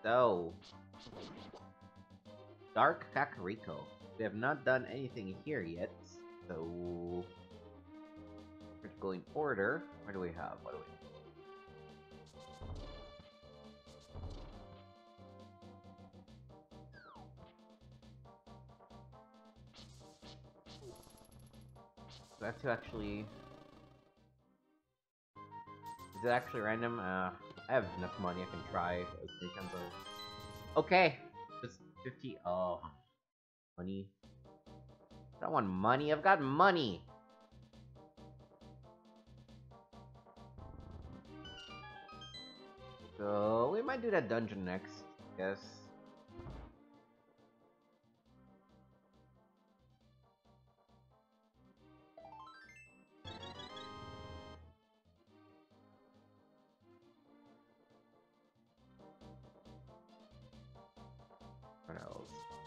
So, Dark Kakariko. We have not done anything here yet, so we're going order. What do we have? What do we? So that's to actually. Is it actually random? I have enough money. I can try. Okay, just 50. Oh, money. I don't want money. I've got money. So we might do that dungeon next. Yes. What else?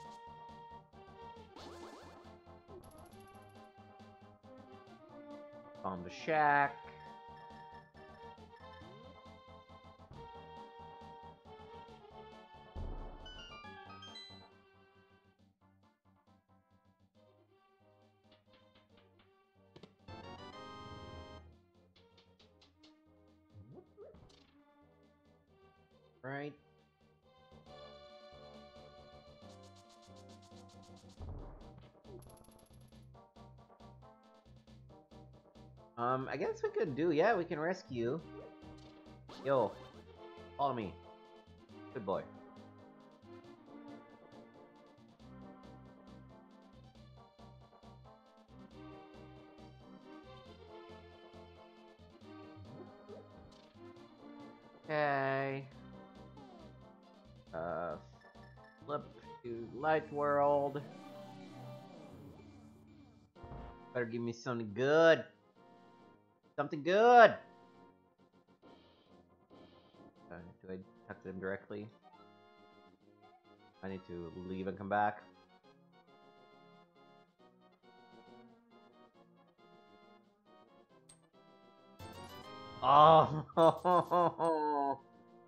Bomb the shack. Right. I guess we could do, yeah, we can rescue. Yo, follow me. Good boy. Okay. Flip to Light World. Better give me something good. Something good! Do I talk to them directly? I need to leave and come back. Oh!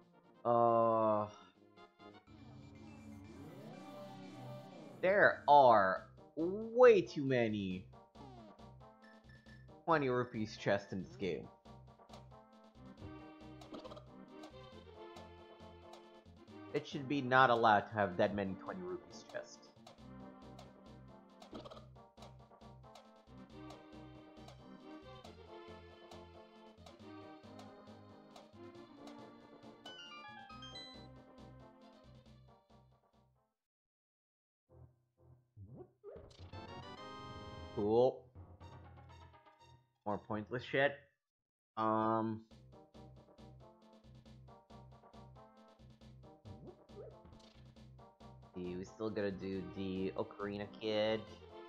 There are way too many 20 rupees chests in this game. It should be not allowed to have that many 20 rupees chests. Cool. More pointless shit. We still gotta do the Ocarina Kid.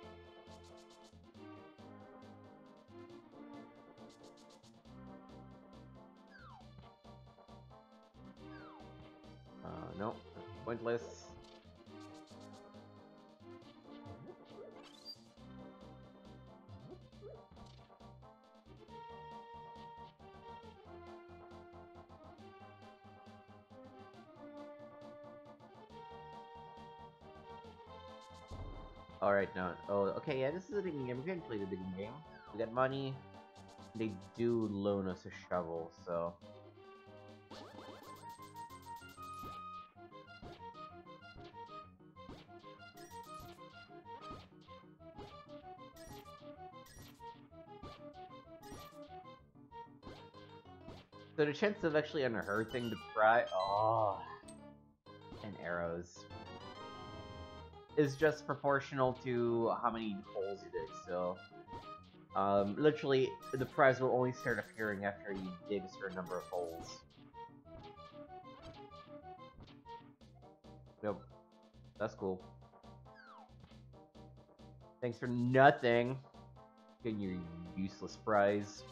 No, pointless. Alright, no. Oh, okay, yeah, this is a digging game. We can play the digging game. We got money. They do loan us a shovel, so... So the chance of actually unearthing the prize... Oh... And arrows. Is just proportional to how many holes you dig, so... literally, the prize will only start appearing after you dig a certain number of holes. Yep. That's cool. Thanks for nothing. Getting your useless prize.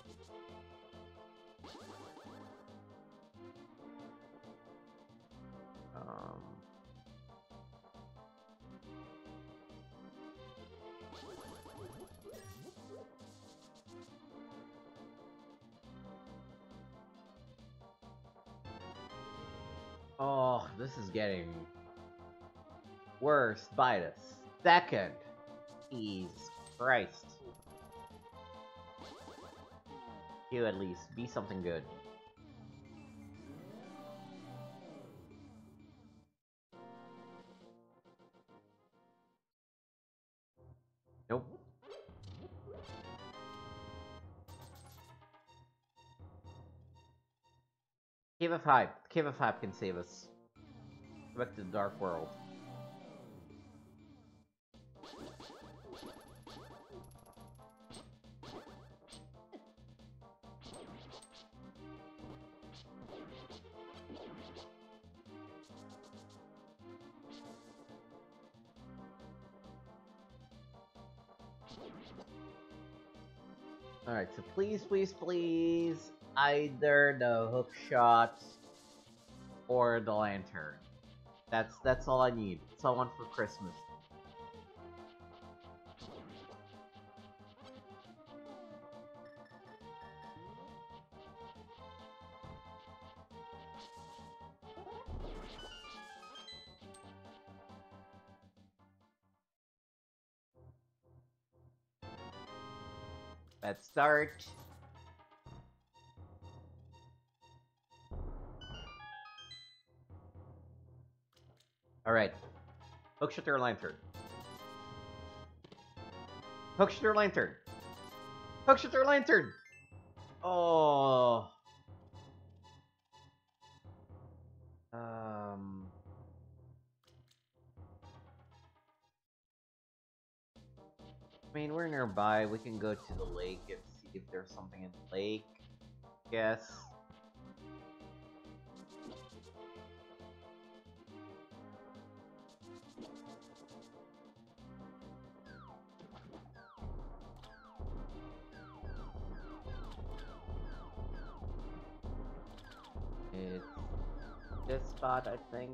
Oh, this is getting worse by the second. Jesus Christ. You at least be something good. Nope. Cave of Hype. Cave of Hype can save us. Go back to the Dark World. Alright, so please, please, please, either the hook shot or the lantern. That's all I need. That's all I want for Christmas. Let's start. Alright. Hookshot or lantern. Hookshot or lantern. Hookshot or lantern! Oh. I mean, we're nearby. We can go to the lake and see if there's something in the lake. Guess. It's this spot, I think.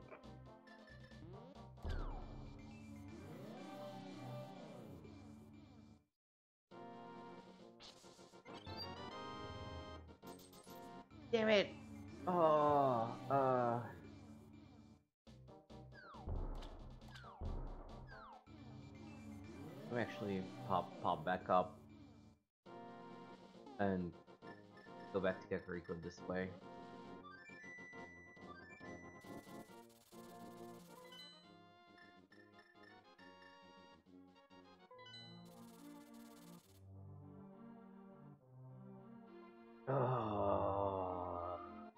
Damn it! Oh, let me actually pop back up and go back to Kakariko this way. Oh.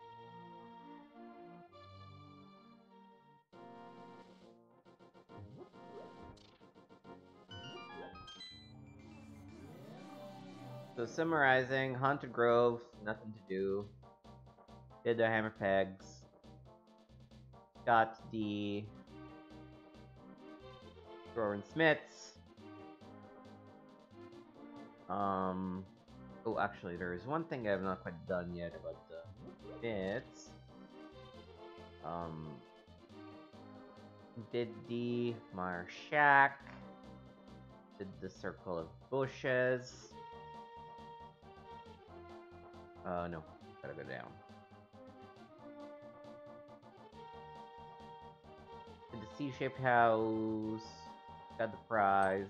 So summarizing, Haunted Grove, nothing to do. Did the hammer pegs. Got the Thrower and Smiths. Oh, actually, there is one thing I have not quite done yet about the bits. Did the Mire Shack. Did the Circle of Bushes. No. Gotta go down. Did the C-shaped house. Got the prize.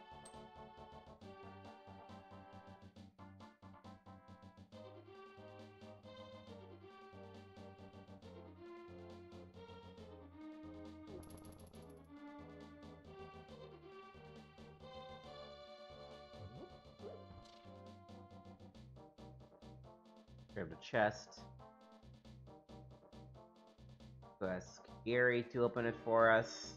Grab the chest. Go ask Gary to open it for us.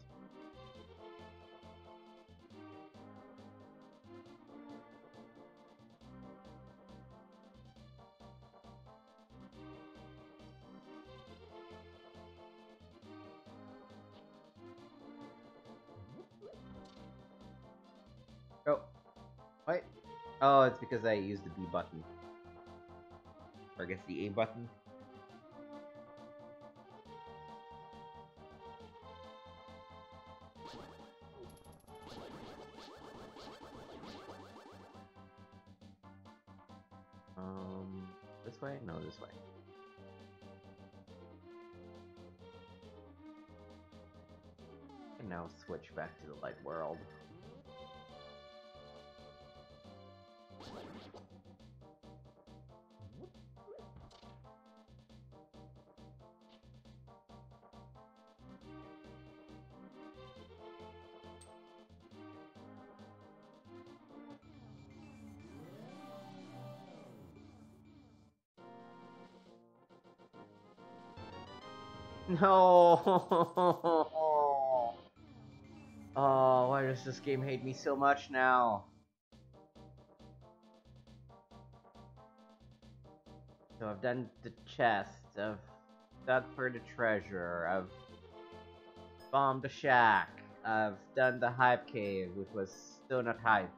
Oh. What? Oh, it's because I used the B button. Or I guess the A button. This way? No, this way. can now switch back to the light world. No! Oh, why does this game hate me so much now? So I've done the chest, I've dug for the treasure, I've bombed the shack, I've done the hype cave, which was still not hype.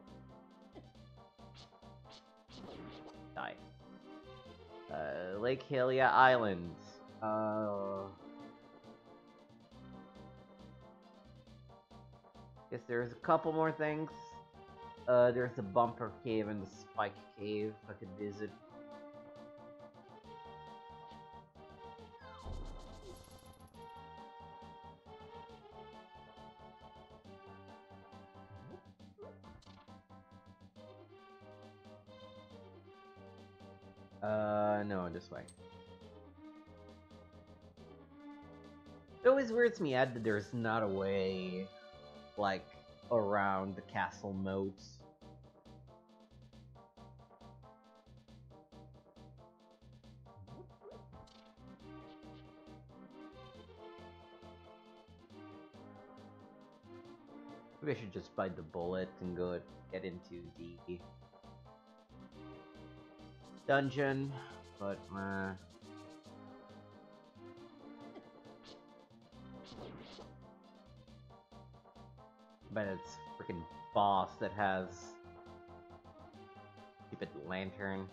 Die. Lake Hylia Island. Guess there's a couple more things. There's the bumper cave and the spike cave I could visit. No, this way. It always weirds me out that there's not a way, like, around the castle moats. Maybe I should just bite the bullet and go get into the dungeon, but but it's freaking boss that has stupid lantern.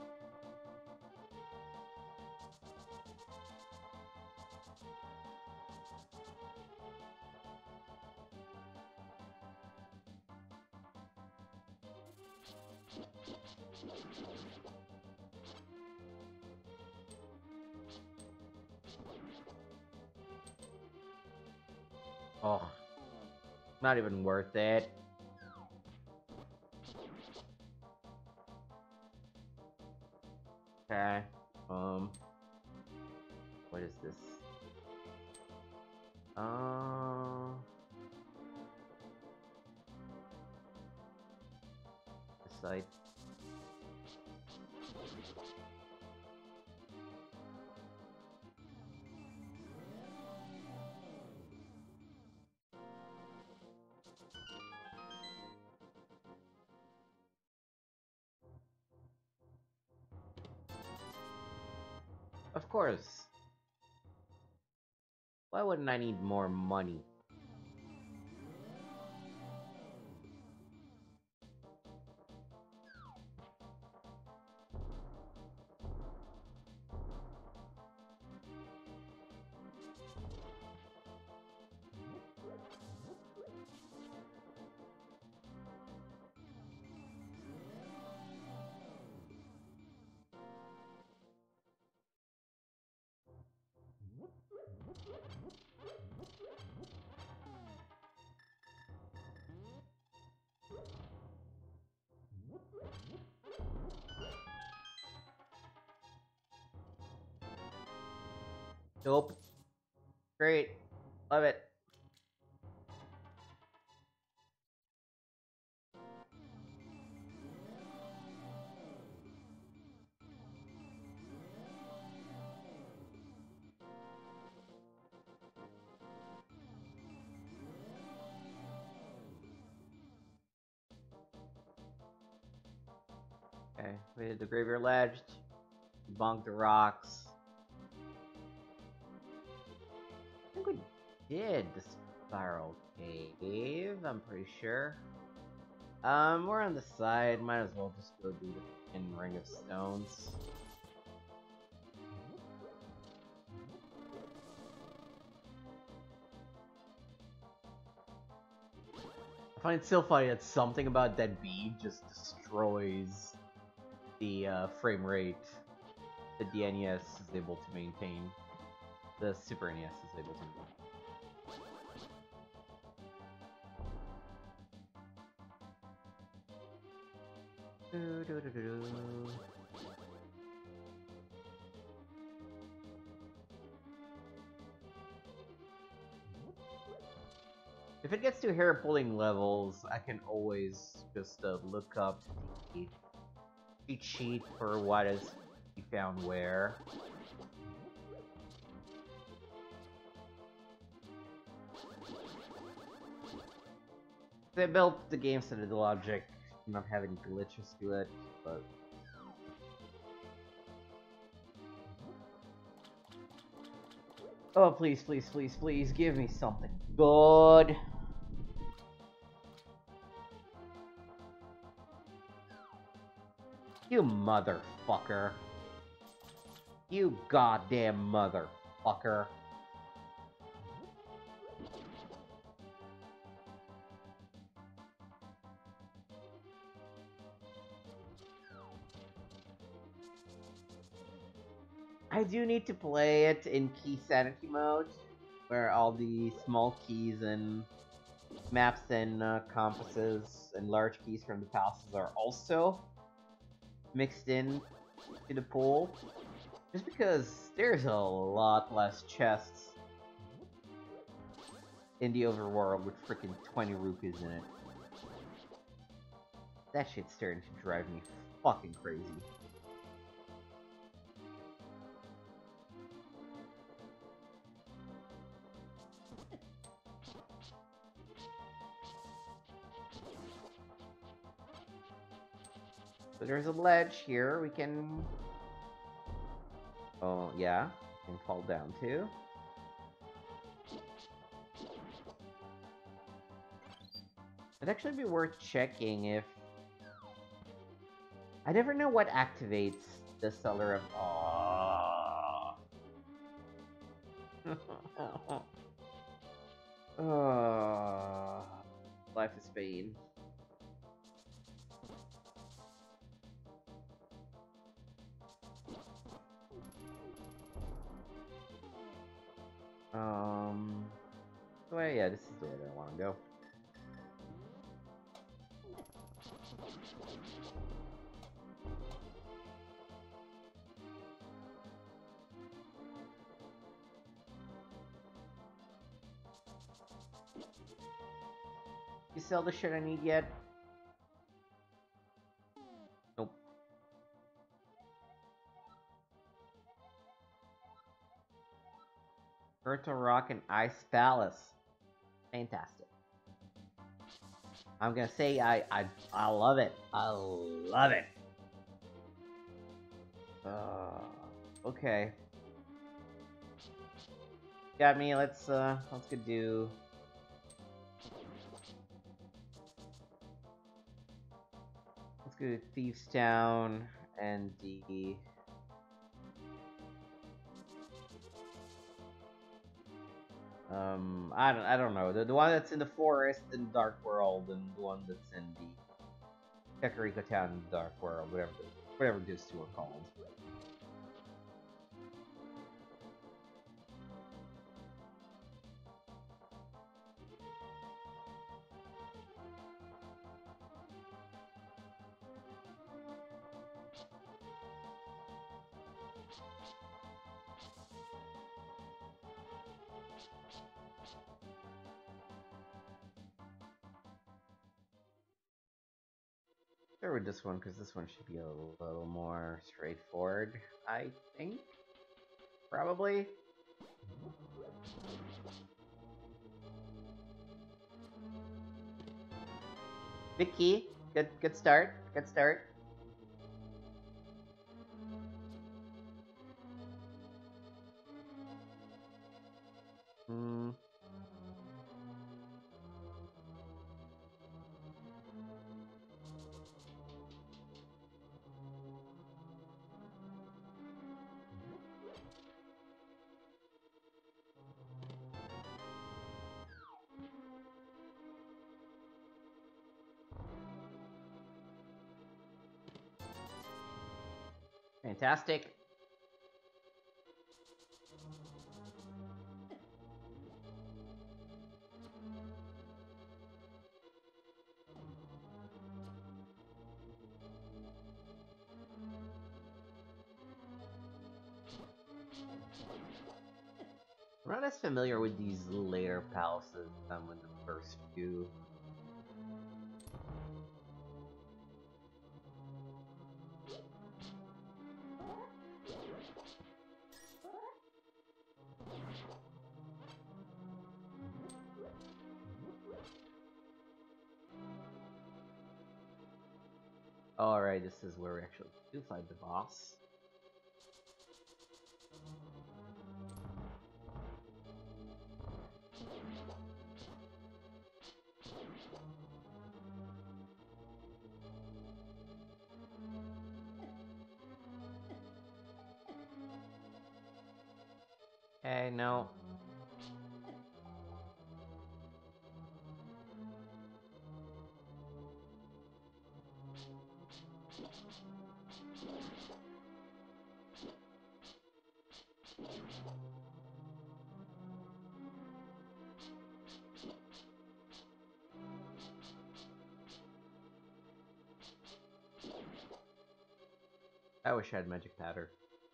Oh, not even worth it. Okay, what is this? This side. Of course. Why wouldn't I need more money? Nope. Great. Love it. Okay, we did the graveyard ledge, bonked the rocks. I think we did the spiral cave, I'm pretty sure. We're on the side, might as well just go do the ring of stones. I find it still funny that something about that bead just destroys the frame rate that the NES is able to maintain. The Super NES is able to maintain. If it gets to hair pulling levels, I can always just look up the cheat sheet for what is to be found where. They built the game so that the logic not have any glitches to it, but oh, please, please, please, please, give me something good. You motherfucker. You goddamn motherfucker. I do need to play it in key sanity mode, where all the small keys and maps and compasses and large keys from the palaces are also mixed in to the pool. Just because there's a lot less chests in the overworld with freaking 20 rupees in it. That shit's starting to drive me fucking crazy. So there's a ledge here we can... Oh, yeah. We can fall down to. It'd actually be worth checking if... I never know what activates the Cellar of... Oh. Life is pain. So yeah, this is the way I want to go. You sell the shit I need yet? Nope. Turtle Rock and Ice Palace. Fantastic. I'm gonna say I love it. I love it. Okay. Got me. Let's go do. Let's go to Thieves Town and the. I don't know. The one that's in the forest in Dark World, and the one that's in the Kakariko Town in Dark World, whatever those two are called. Start with this one, because this one should be a little more straightforward, I think. Probably. Big key. Good start. Good start. Fantastic. I'm not as familiar with these later palaces than with the first few. Alright, this is where we actually do fight the boss. Okay, no. I wish I had magic powder.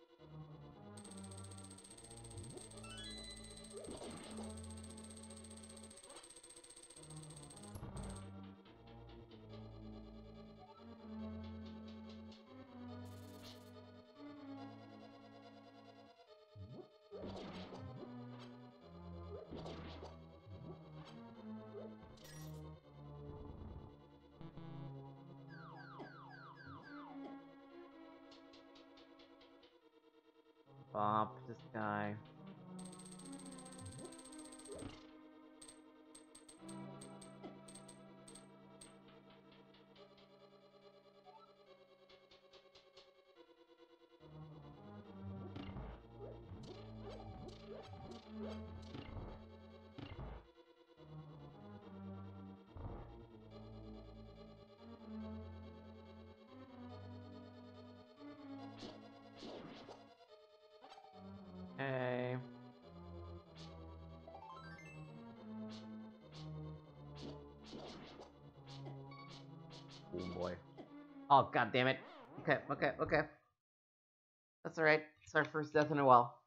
Bop this guy. Okay. Oh boy. Oh god damn it. Okay, okay, okay. That's alright. It's our first death in a while.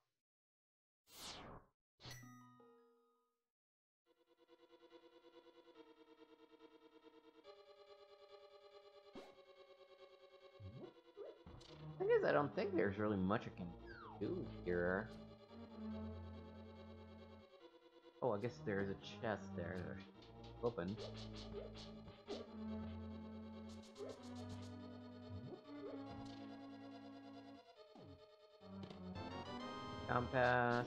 Thing is, I don't think there's really much I can do here. Oh, I guess there's a chest there. Open. Compass.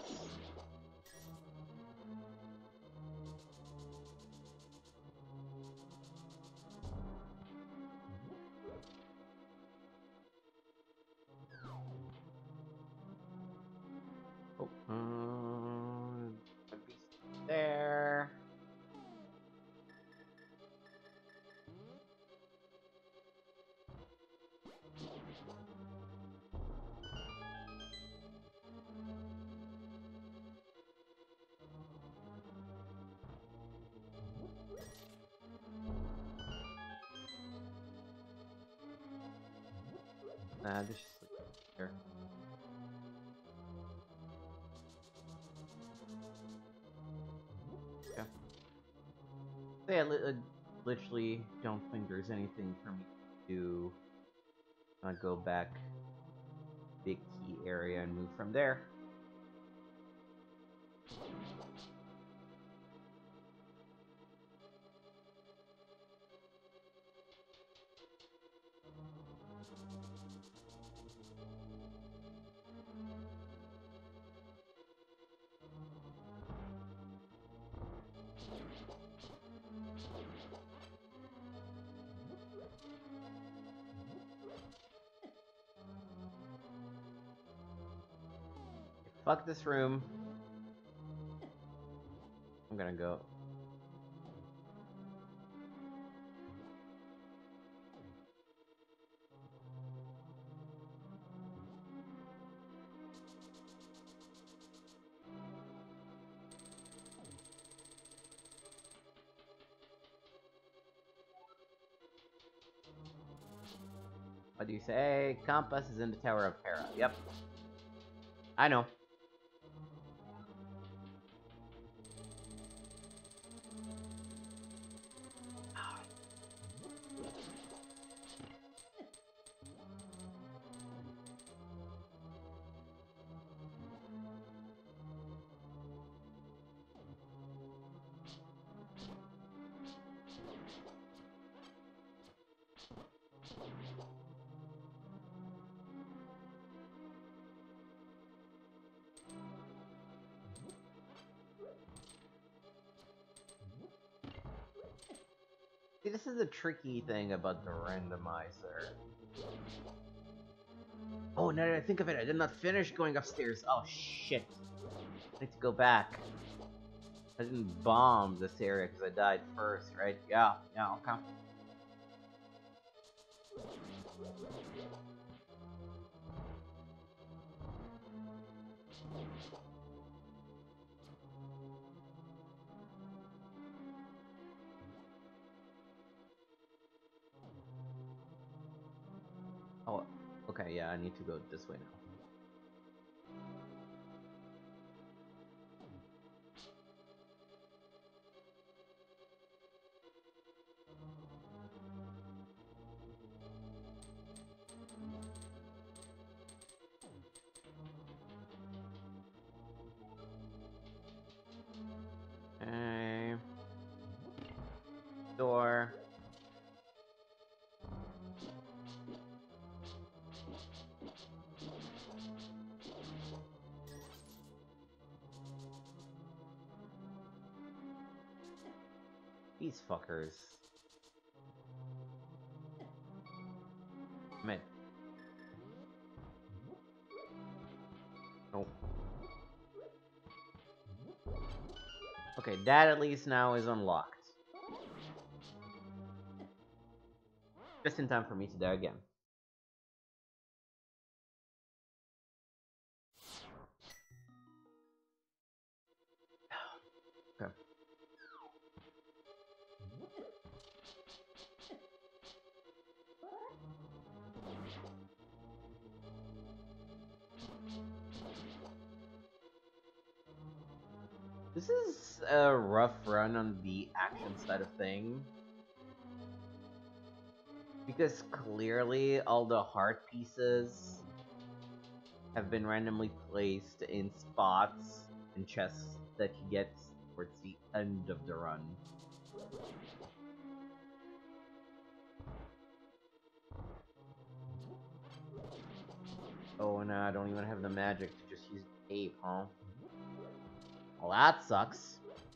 Oh, a beast there. Nah, just here. Yeah. So yeah, literally don't think there's anything for me to do. I'll go back big key area and move from there. Fuck this room. I'm gonna go. What do you say? Compass is in the Tower of Hera. Yep. I know. See, this is a tricky thing about the randomizer. Oh, now that I think of it, I did not finish going upstairs. Oh, shit. I need to go back. I didn't bomb this area because I died first, right? Yeah, okay. Oh, okay, yeah, I need to go this way now. Okay. Door. These fuckers. Man. Oh. Okay, that at least now is unlocked. Just in time for me to die again. Okay. This is a rough run on the action side of thing. Because clearly all the heart pieces have been randomly placed in spots and chests that you get towards the end of the run. Oh, no, I don't even have the magic to just use tape, huh? Well, that sucks.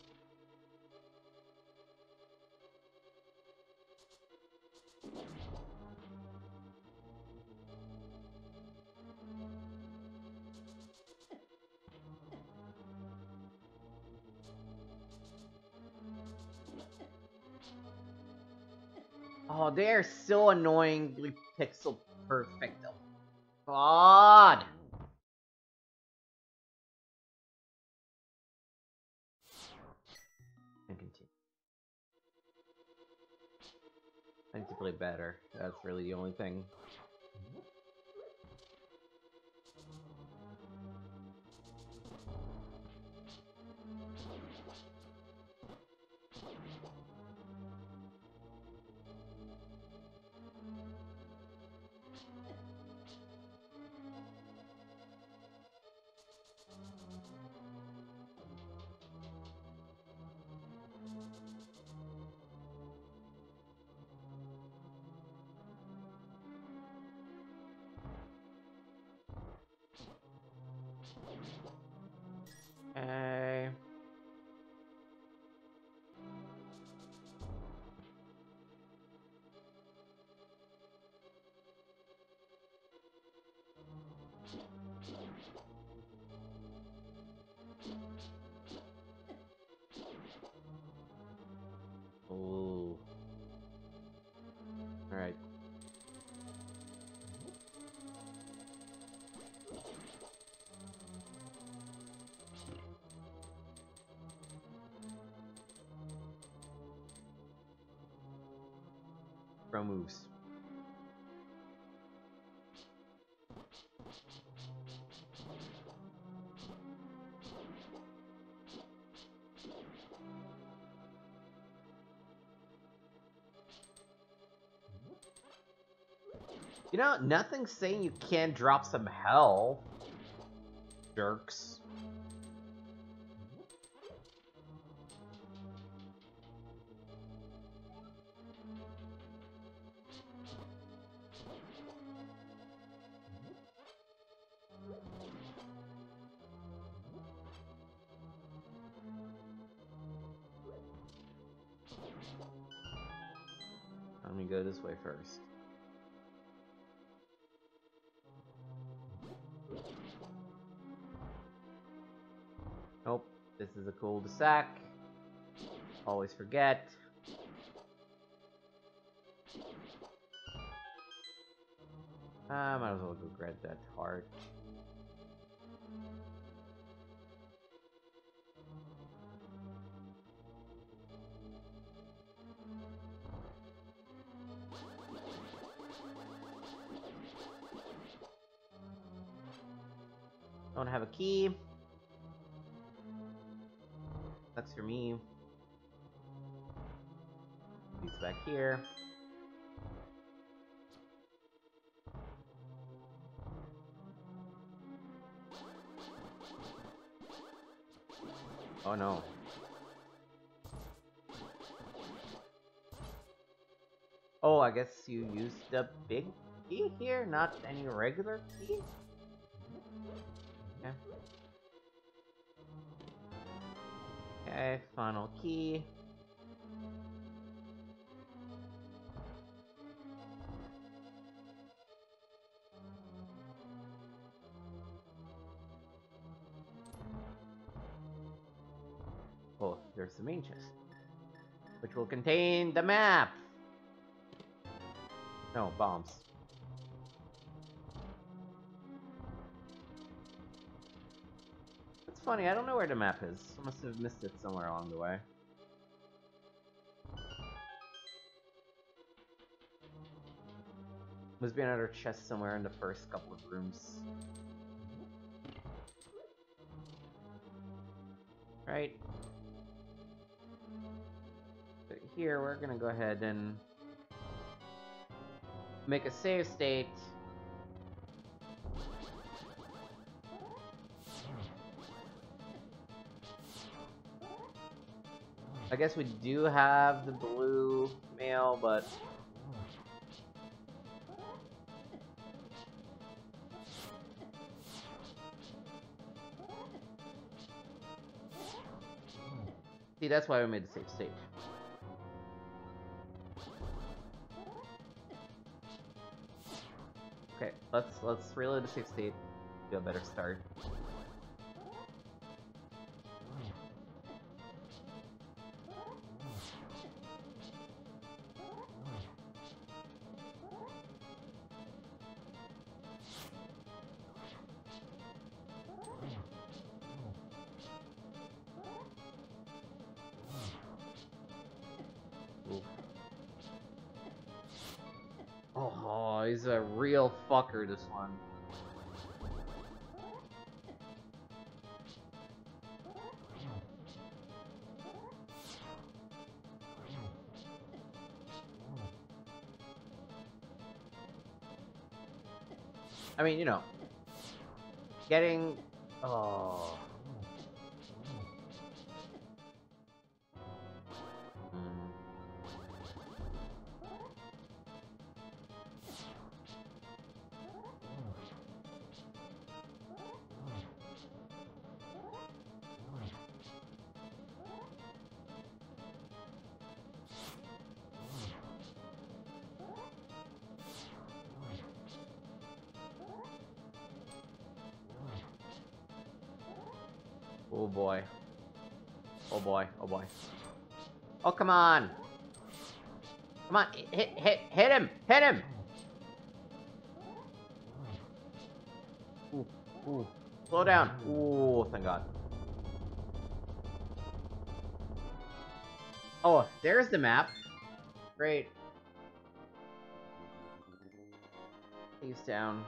Oh, they are so annoyingly pixel perfect. Oh, God! And continue. I need to play better. That's really the only thing. Okay. Ooh. Alright. Pro moves. You know, nothing's saying you can't drop some health. Jerks. Let me go this way first. Nope, this is a cul-de-sac. Always forget. Might as well go grab that heart. Don't have a key. That's for me. He's back here. Oh no. Oh, I guess you used the big key here, not any regular key? Okay. Okay, final key. Oh, there's the main chest, which will contain the map. No, bombs. It's funny, I don't know where the map is. I must have missed it somewhere along the way. Must be another chest somewhere in the first couple of rooms. Right. So here, we're gonna go ahead and make a save state. I guess we do have the blue mail, but see, that's why we made the save state. Okay, let's reload the save state. Do a better start. Oh, he's a real fucker, this one. I mean, you know, getting... Oh... Oh boy. Oh boy, oh boy. Oh, come on! Come on, hit him! Hit him! Ooh, ooh. Slow down. Ooh, thank God. Oh, there's the map. Great. He's down.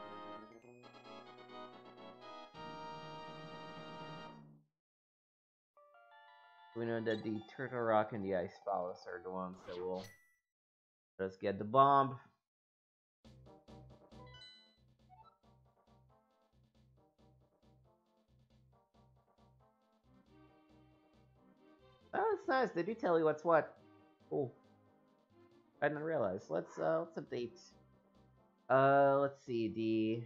We know that the Turtle Rock and the Ice Palace are the ones that will let us get the bomb. Oh, that's nice. They do tell you what's what. Cool. I didn't realize. Let's update. Let's see.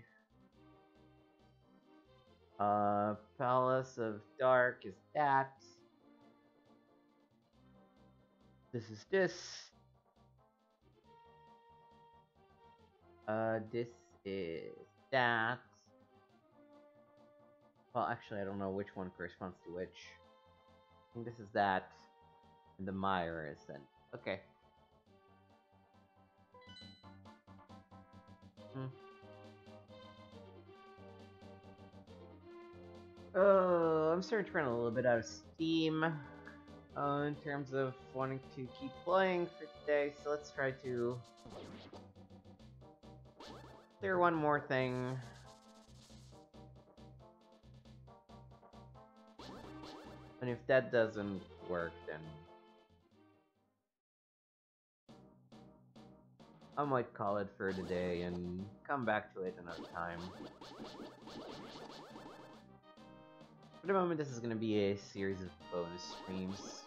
The Palace of Dark is that. This is this. This is that. Well, actually, I don't know which one corresponds to which. I think this is that, and the mire is then. Okay. Hmm. Oh, I'm starting to run a little bit out of steam in terms of wanting to keep playing for today, so let's try to clear one more thing. And if that doesn't work, then I might call it for today and come back to it another time. For the moment, this is going to be a series of bonus streams.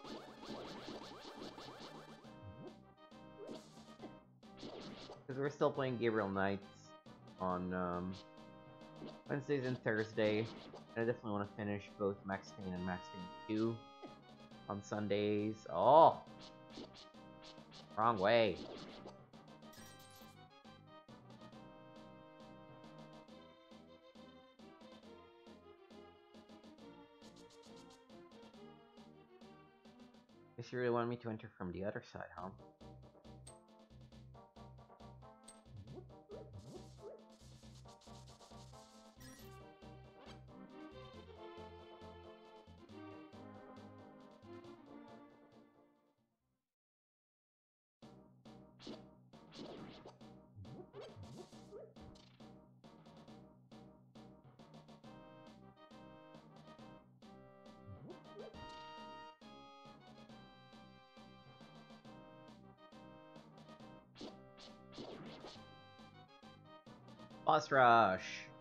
Because we're still playing Gabriel Knights on Wednesdays and Thursday. And I definitely want to finish both Max Payne and Max Payne 2 on Sundays. Oh! Wrong way. Guess you really want me to enter from the other side, huh? Boss rush!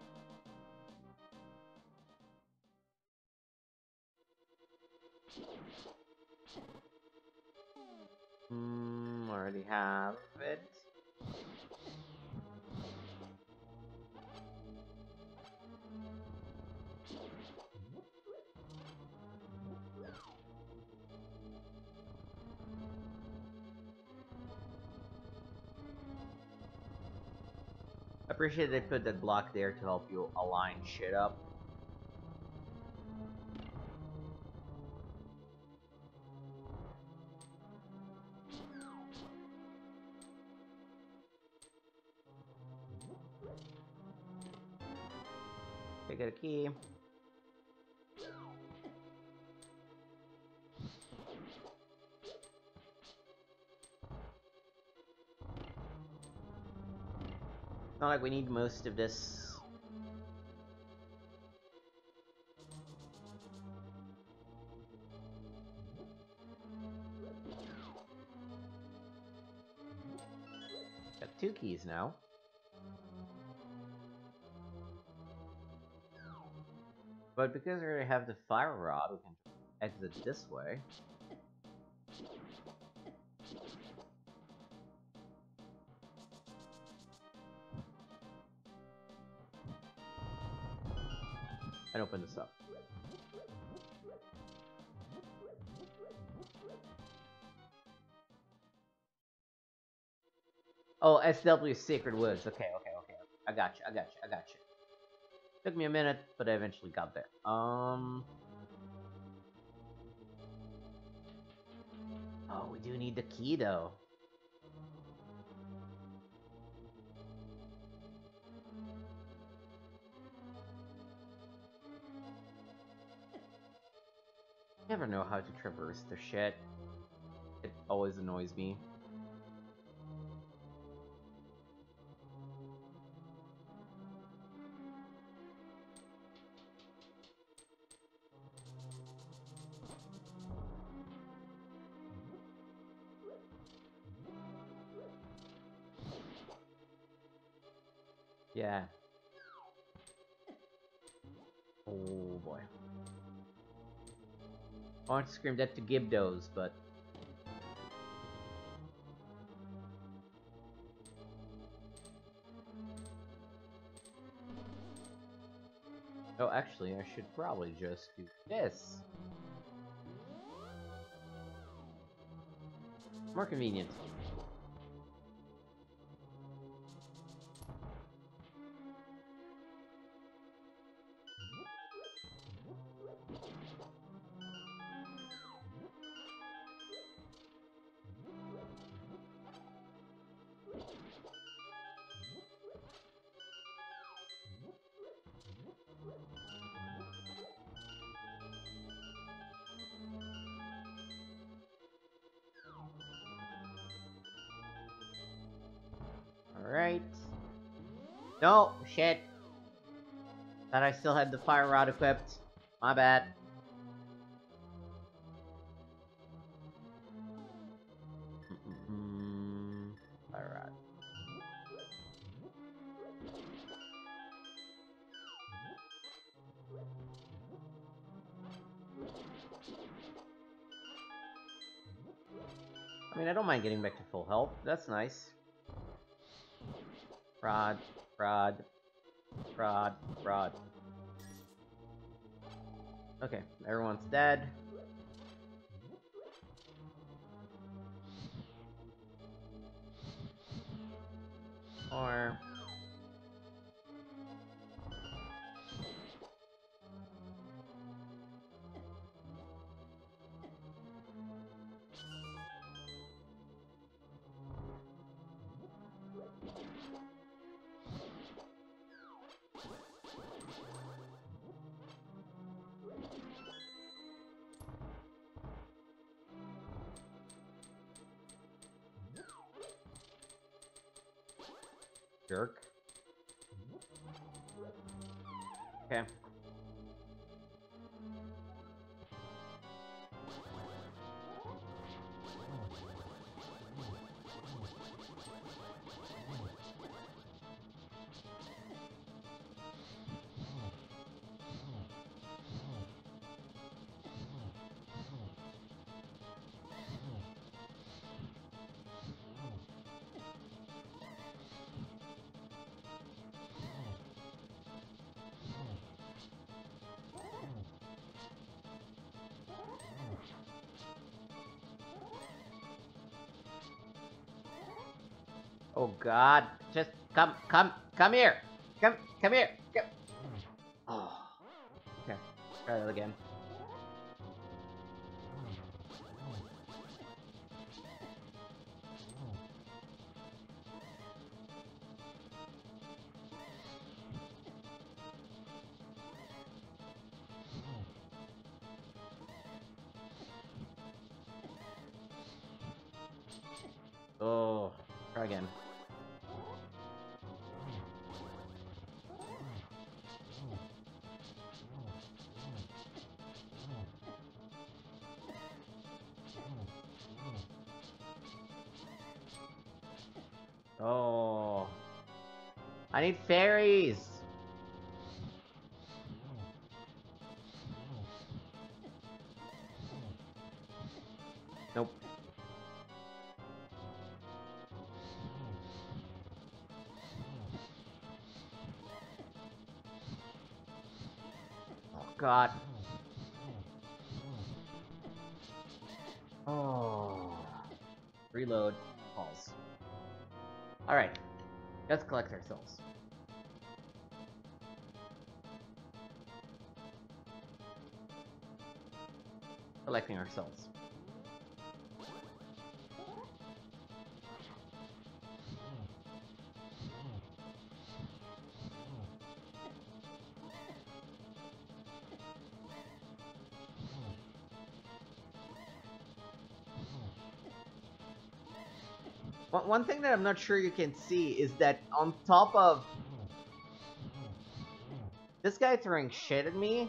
Already have it. I appreciate they put that block there to help you align shit up. Okay, get a key. Not like we need most of this. Got 2 keys now. But because we already have the fire rod, we can exit this way. And open this up. Oh, SW Sacred Woods. Okay. I got you. Took me a minute, but I eventually got there. Oh, we do need the key, though. Never know how to traverse the shit. It always annoys me. Yeah. Oh boy. I want to scream that to Gibdos, but... Oh, actually, I should probably just do this. More convenient. Alright. No! Shit! Thought I still had the fire rod equipped. My bad. Fire rod. I mean, I don't mind getting back to full health. That's nice. Rod, rod, rod, rod. Okay, everyone's dead. Or... jerk. Okay. Oh god, just come here! Come here! Come. Oh. Okay, try that again. Oh, try again. Oh, I need fairies. Nope. Oh god. Oh. Reload. Pause. Alright. Let's collect our souls. Collecting our souls. One thing that I'm not sure you can see is that on top of this guy throwing shit at me,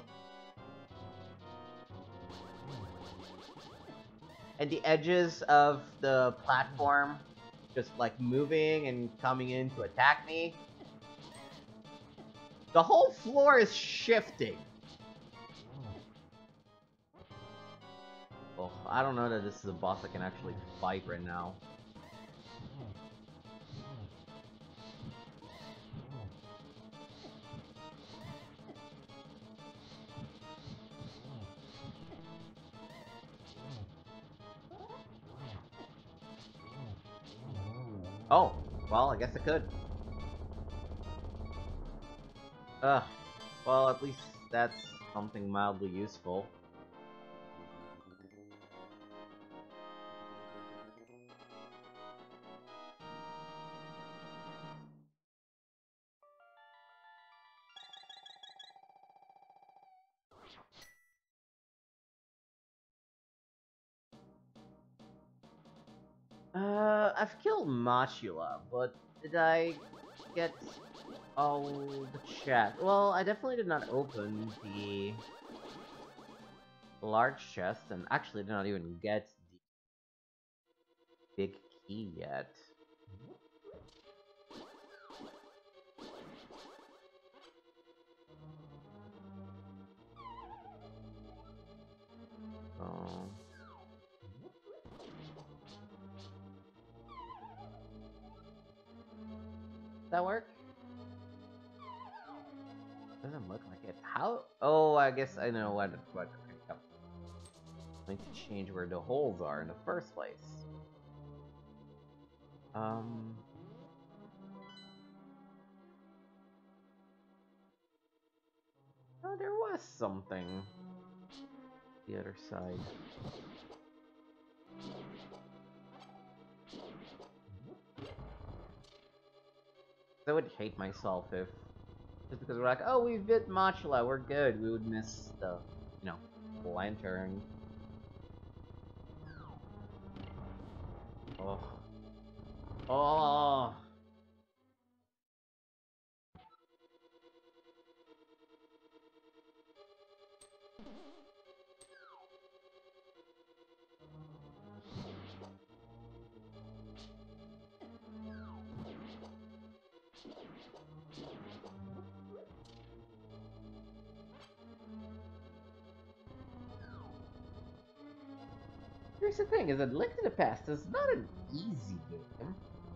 and the edges of the platform just like moving and coming in to attack me, the whole floor is shifting. Oh, I don't know that this is a boss I can actually fight right now. Oh, well, I guess I could. Well, at least that's something mildly useful. I've killed Machula, but did I get all the chest? Well, I definitely did not open the large chest, and actually did not even get the big key yet. Oh. Does that work? Doesn't look like it. How? Oh, I guess I know what. I need to change where the holes are in the first place. Oh, there was something. The other side. I would hate myself if, just because we're like, oh, we bit Machula, we're good, we would miss the, you know, lantern. Oh. Oh! Here's the thing, is that Link to the Past is not an easy game.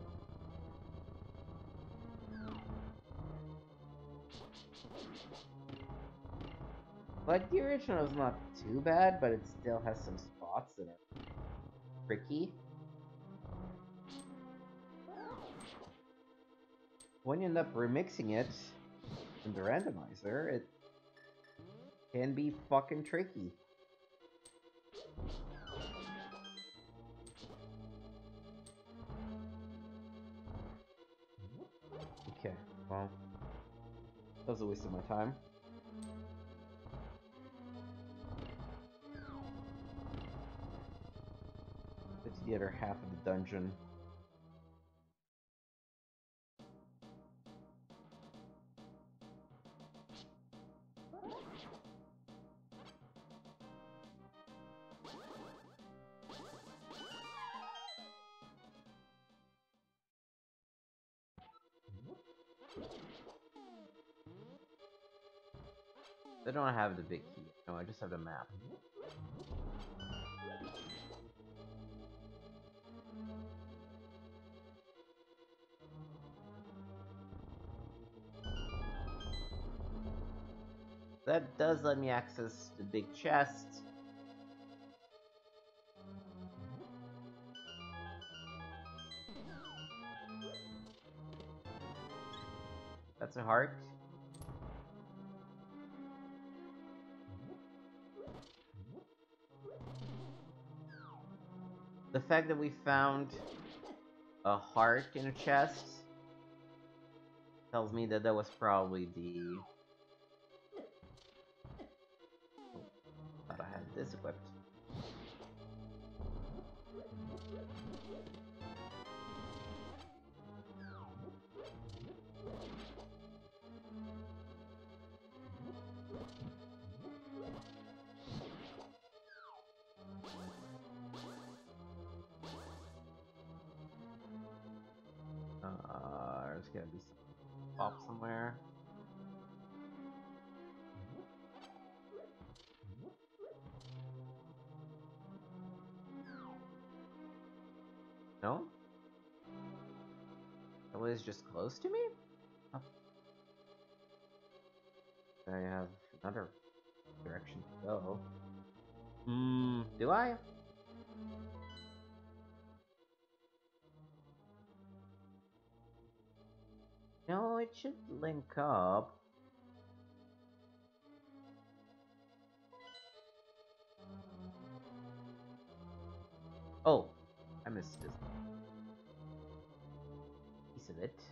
Like, the original is not too bad, but it still has some spots that are tricky. When you end up remixing it in the randomizer, it can be fucking tricky. Okay, well, that was a waste of my time. Get to the other half of the dungeon. I don't have the big key. No, I just have the map. That does let me access the big chest. That's a heart. The fact that we found a heart in a chest tells me that that was probably the... Oh, thought I had this equipped. There's gotta be some pop somewhere. No? That was just close to me? Oh. I have another direction to go. Do I? No, it should link up. Oh, I missed this piece of it.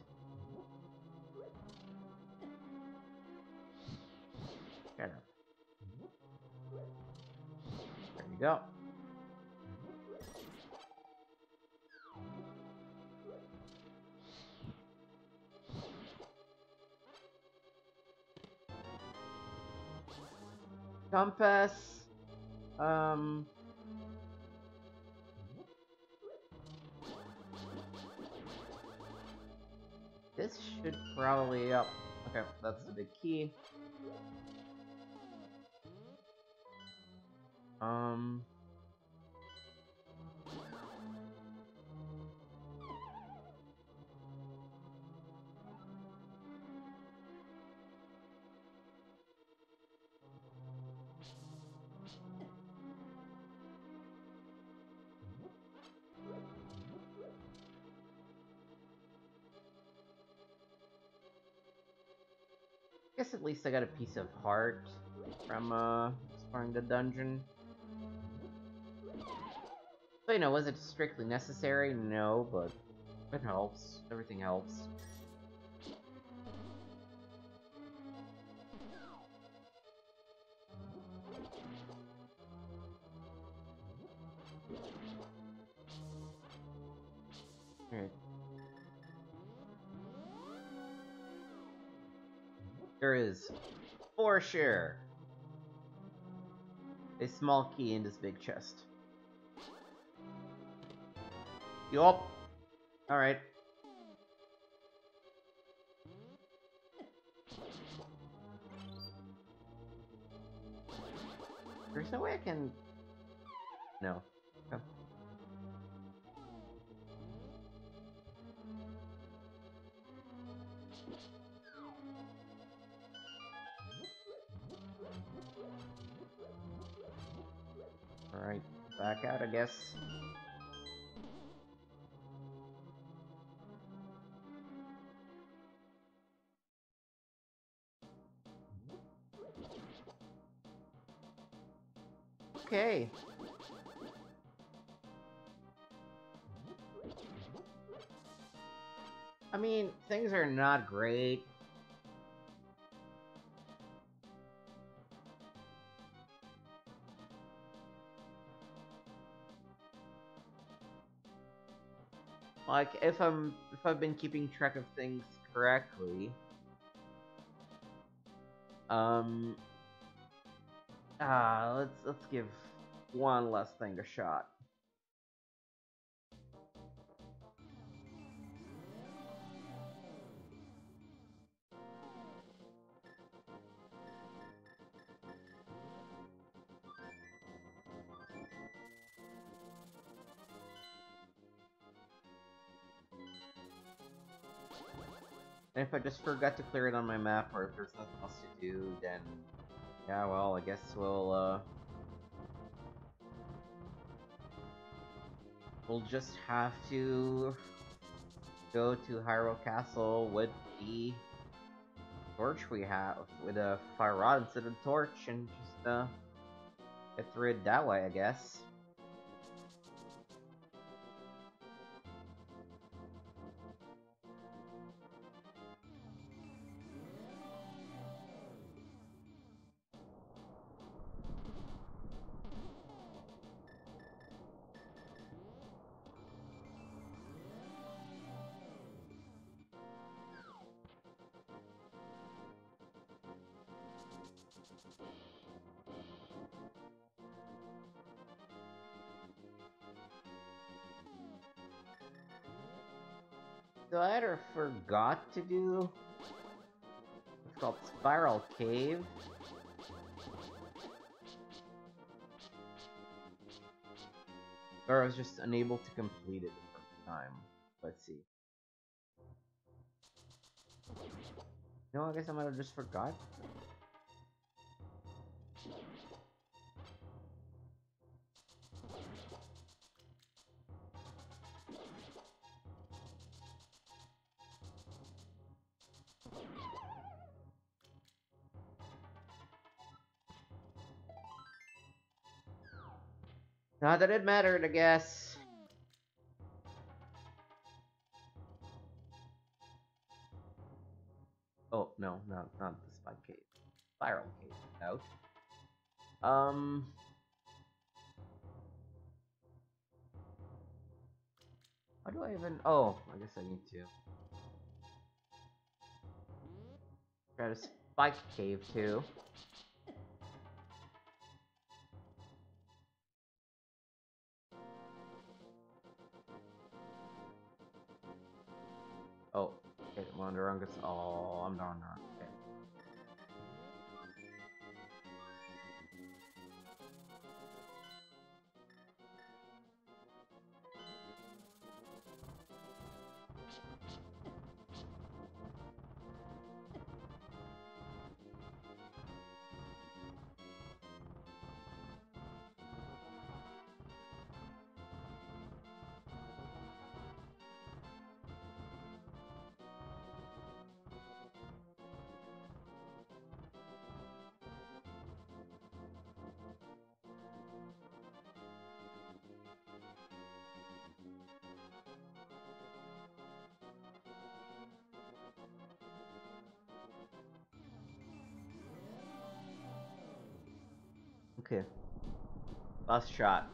Shut up. There you go. Compass. Um. This should probably up. Okay, that's the big key. I guess at least I got a piece of heart from exploring the dungeon. So, you know, was it strictly necessary? No, but it helps. Everything helps. Alright. There is, for sure, a small key in this big chest. Yup. Alright. There's no way I can... No. Okay. Alright, back out, I guess. Okay. I mean, things are not great. Like, if I've been keeping track of things correctly, let's give one last thing a shot. And if I just forgot to clear it on my map, or if there's nothing else to do, then yeah, well, I guess we'll just have to go to Hyrule Castle with the torch we have, with a fire rod instead of torch, and just get through it that way, I guess. So I either forgot to do what's called Spiral Cave, or I was just unable to complete it the first time. Let's see. No, I guess I might have just forgot. Not that it mattered, I guess. Oh, no, not the Spike Cave. Spiral Cave. No. How do I even... Oh, I guess I need to try to Spike Cave, too. on the wrong. Oh, I'm on the wrong. Okay. Okay. Last shot.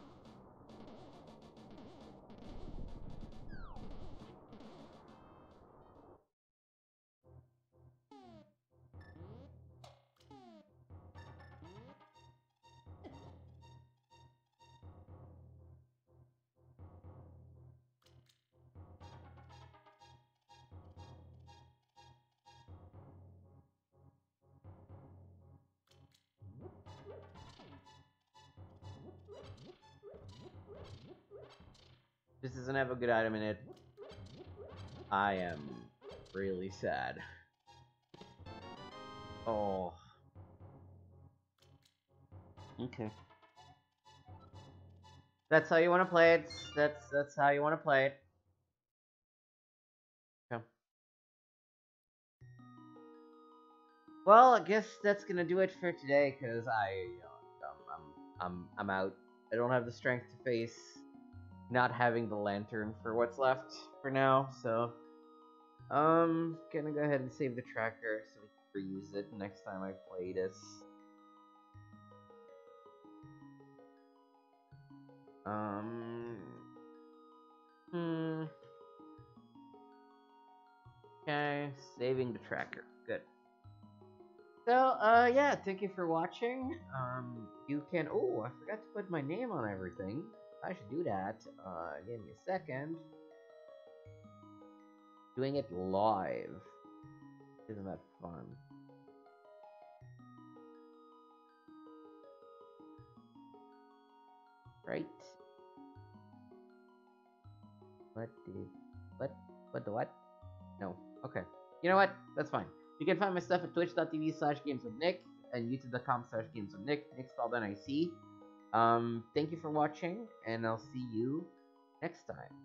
This doesn't have a good item in it. I am really sad. Oh. Okay. That's how you want to play it. That's how you want to play it. Okay. Well, I guess that's gonna do it for today, cause I'm out. I don't have the strength to face not having the lantern for what's left for now. So, gonna go ahead and save the tracker so we can reuse it next time I play this. Okay, saving the tracker. Good. So, yeah, thank you for watching. You can. Oh, I forgot to put my name on everything. I should do that. Give me a second. Doing it live. Isn't that fun? Right? What the what? No. Okay. You know what? That's fine. You can find my stuff at twitch.tv/gameswithnick and youtube.com/gameswithnick. Nick spelled N-I-C. Thank you for watching, and I'll see you next time.